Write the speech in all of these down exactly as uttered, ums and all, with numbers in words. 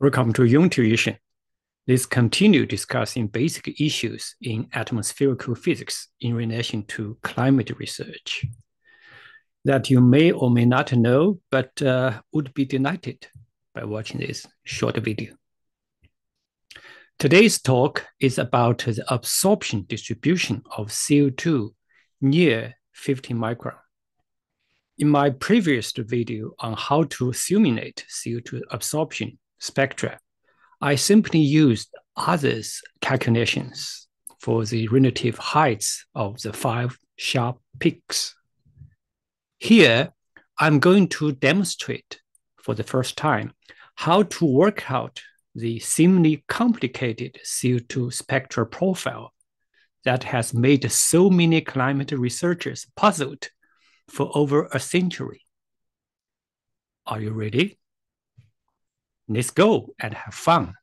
Welcome to Young Tuition. Let's continue discussing basic issues in atmospherical physics in relation to climate research that you may or may not know, but uh, would be delighted by watching this short video. Today's talk is about the absorption distribution of C O two near fifty micron. In my previous video on how to simulate C O two absorption spectra, I simply used others' calculations for the relative heights of the five sharp peaks. Here, I'm going to demonstrate for the first time how to work out the seemingly complicated C O two spectral profile that has made so many climate researchers puzzled for over a century. Are you ready? Let's go and have fun.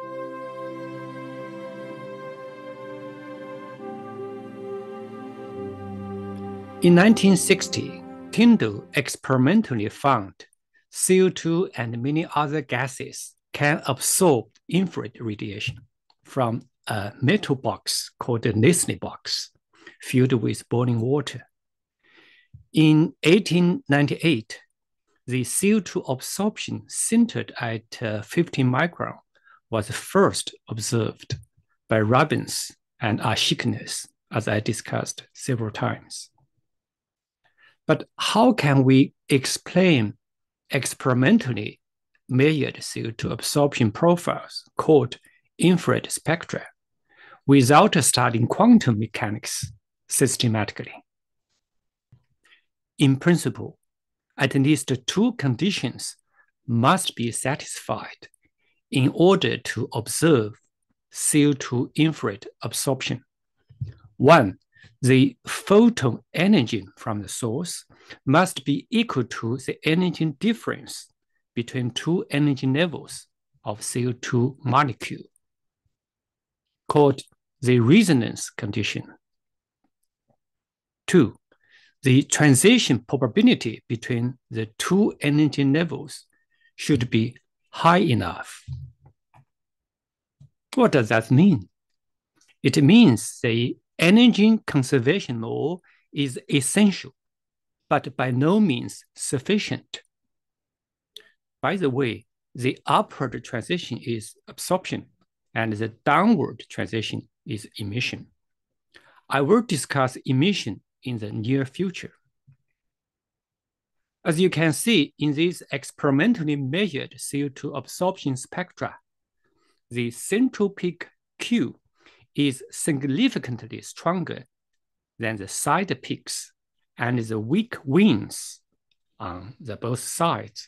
In nineteen sixty, Tyndall experimentally found C O two and many other gases can absorb infrared radiation from a metal box called the Nestle box, filled with boiling water. In eighteen ninety-eight, the C O two absorption centered at uh, fifty micron was first observed by Rubens and Aschkinass, as I discussed several times. But how can we explain experimentally measured C O two absorption profiles called infrared spectra without studying quantum mechanics systematically? In principle, at least two conditions must be satisfied in order to observe C O two infrared absorption. One, the photon energy from the source must be equal to the energy difference between two energy levels of C O two molecule, called the resonance condition. Two, the transition probability between the two energy levels should be high enough. What does that mean? It means the energy conservation law is essential, but by no means sufficient. By the way, the upward transition is absorption, and the downward transition is emission. I will discuss emission in the near future. As you can see in this experimentally measured C O two absorption spectra, the central peak Q is significantly stronger than the side peaks and the weak winds on the both sides.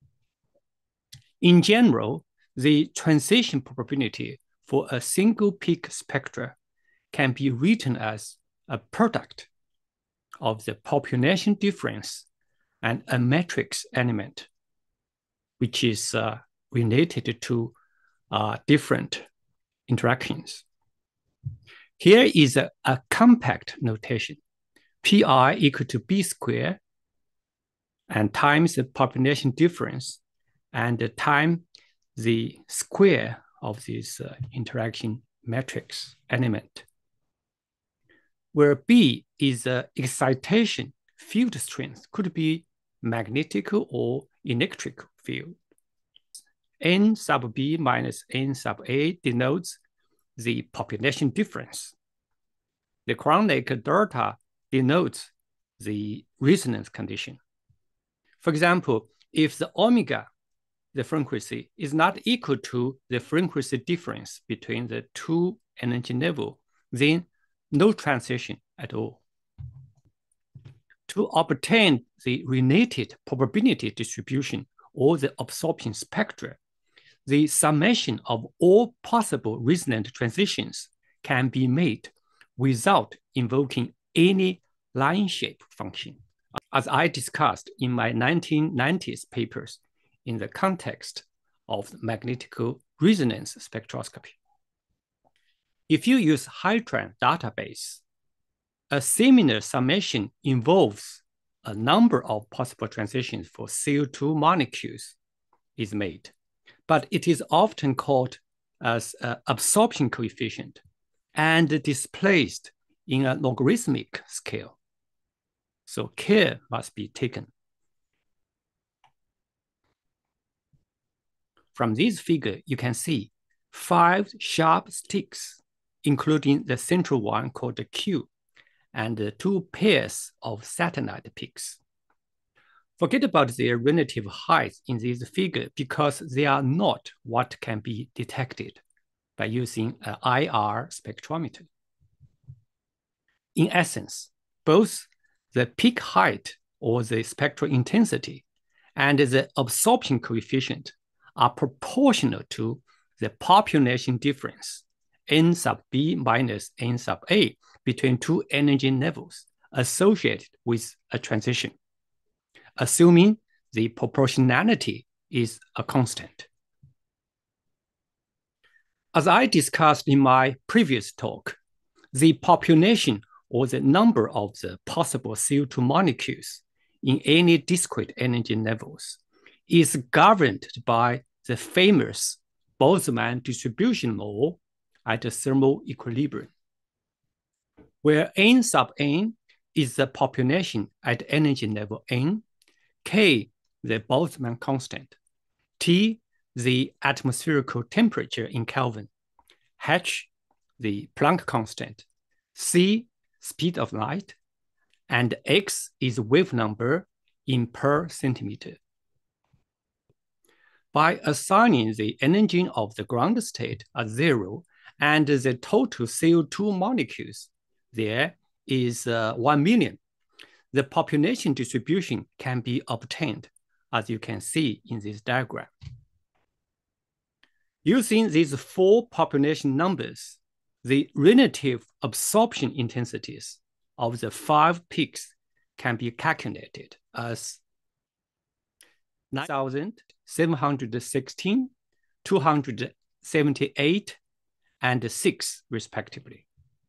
In general, the transition probability for a single peak spectra can be written as a product of the population difference and a matrix element, which is uh, related to uh, different interactions. Here is a, a compact notation. Pi equal to B squared and times the population difference and the time the square of this uh, interaction matrix element, where B is the excitation field strength, could be magnetic or electric field. N sub B minus N sub A denotes the population difference. The chronic delta denotes the resonance condition. For example, if the omega, the frequency, is not equal to the frequency difference between the two energy levels, then no transition at all. To obtain the related probability distribution or the absorption spectra, the summation of all possible resonant transitions can be made without invoking any line shape function, as I discussed in my nineteen nineties papers in the context of magnetic resonance spectroscopy. If you use Hytran database, a similar summation involves a number of possible transitions for C O two molecules is made, but it is often called as an absorption coefficient and displayed in a logarithmic scale. So care must be taken. From this figure, you can see five sharp sticks, including the central one called the Q, and two pairs of satellite peaks. Forget about their relative height in this figure because they are not what can be detected by using an I R spectrometer. In essence, both the peak height or the spectral intensity and the absorption coefficient are proportional to the population difference, N sub B minus N sub A, between two energy levels associated with a transition, assuming the proportionality is a constant. As I discussed in my previous talk, the population or the number of the possible C O two molecules in any discrete energy levels is governed by the famous Boltzmann distribution law at the thermal equilibrium, where N sub N is the population at energy level N, K, the Boltzmann constant, T, the atmospherical temperature in Kelvin, H, the Planck constant, C, speed of light, and X is wave number in per centimeter. By assigning the energy of the ground state as zero and the total C O two molecules there is uh, one million, the population distribution can be obtained, as you can see in this diagram. Using these four population numbers, the relative absorption intensities of the five peaks can be calculated as nine thousand seven hundred sixteen, two hundred seventy-eight, and six, respectively.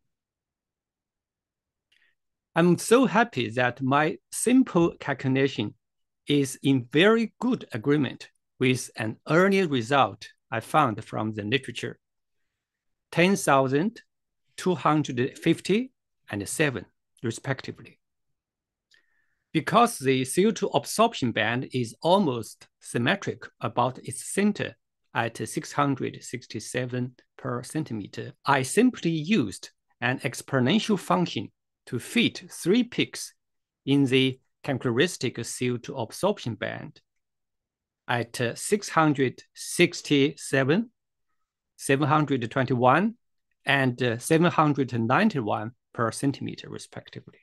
I'm so happy that my simple calculation is in very good agreement with an earlier result I found from the literature, ten thousand two hundred fifty and seven, respectively. Because the C O two absorption band is almost symmetric about its center at six hundred sixty-seven per centimeter, I simply used an exponential function to fit three peaks in the characteristic C O two absorption band at six hundred sixty-seven, seven hundred twenty-one, and seven hundred ninety-one per centimeter, respectively.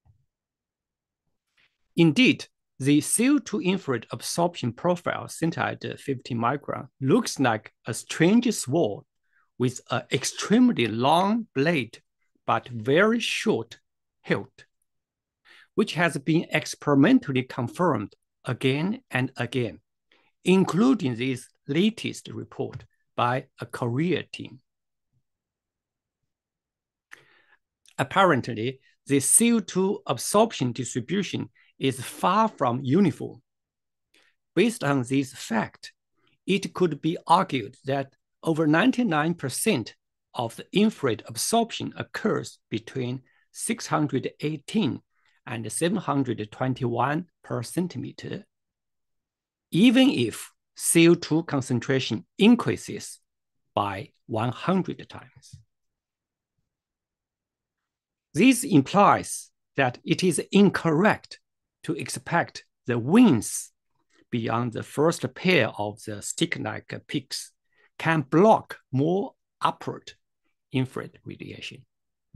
Indeed, the C O two infrared absorption profile centered at fifty micron looks like a strange sword with an extremely long blade but very short hilt, which has been experimentally confirmed again and again, including this latest report by a Korea team. Apparently, the C O two absorption distribution is far from uniform. Based on this fact, it could be argued that over ninety-nine percent of the infrared absorption occurs between six hundred eighteen and seven hundred twenty-one per centimeter, even if C O two concentration increases by one hundred times. This implies that it is incorrect to expect the winds beyond the first pair of the stick-like peaks can block more upward infrared radiation.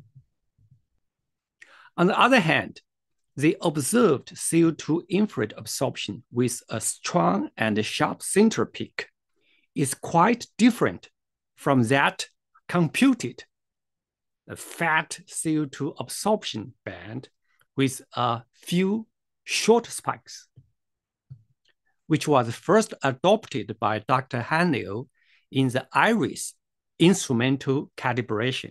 On the other hand, the observed C O two infrared absorption with a strong and sharp center peak is quite different from that computed a fat C O two absorption band with a few short spikes, which was first adopted by Doctor Hanley in the IRIS instrumental calibration.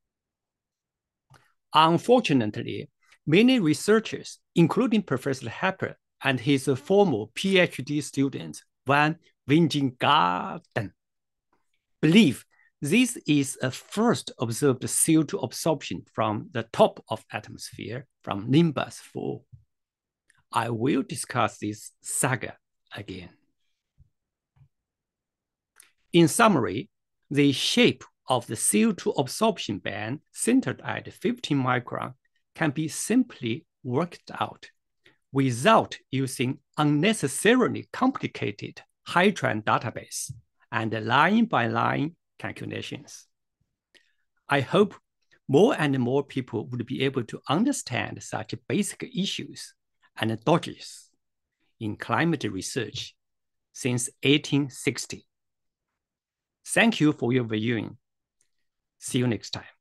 Unfortunately, many researchers, including Professor Hepper and his former PhD students, van Wijngaarden. Believe this is a first observed C O two absorption from the top of atmosphere from Nimbus four. I will discuss this saga again. In summary, the shape of the C O two absorption band centered at fifteen micron can be simply worked out without using unnecessarily complicated high-trend database and line-by-line calculations. I hope more and more people would be able to understand such basic issues and dodges in climate research since eighteen sixty. Thank you for your viewing. See you next time.